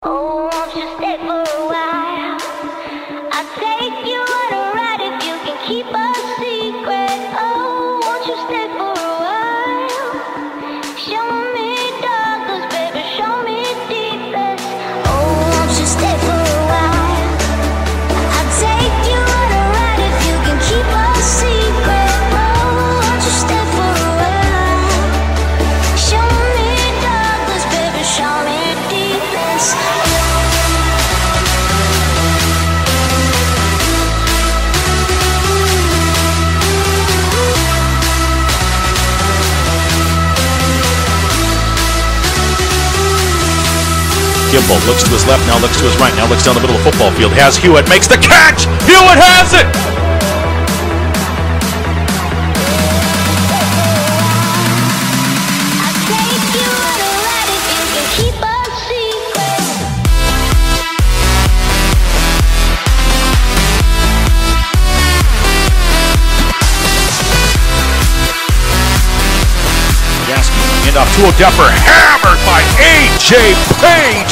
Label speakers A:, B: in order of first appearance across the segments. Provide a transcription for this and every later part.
A: Oh, won't you stay for a while? I'll take you on a ride if you can keep a secret. Oh, won't you stay for a while? Show me darkness, baby, show me deepness. Oh, won't you stay for a while? I'll take you on a ride if you can keep a secret. Oh, won't you stay for a while? Show me darkness, baby, show me deepness.
B: Gimbal looks to his left, now looks to his right, now looks down the middle of the football field. Has Hewitt, makes the catch! Hewitt has it!
A: I'll take you on a ride if you can keep a secret.
B: Yaski, hand off to O'Depper, hammered by A.J. Page!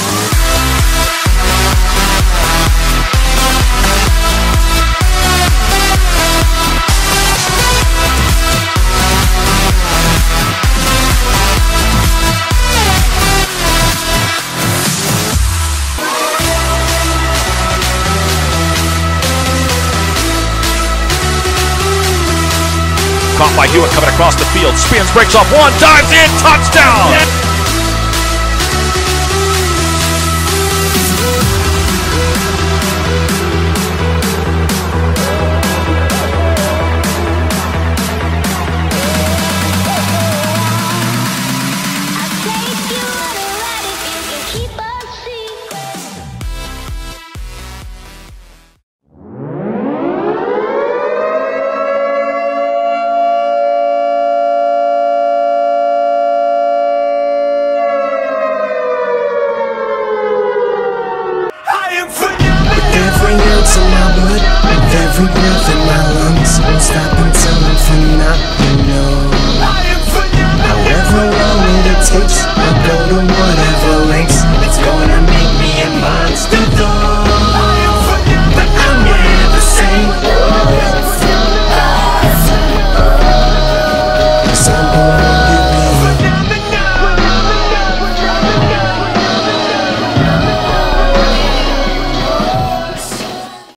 B: Caught by Hewitt coming across the field, spins, breaks off one, dives in, touchdown!
A: I'll take you on a ride if you can keep a secret.
C: With every ounce of my blood, with every breath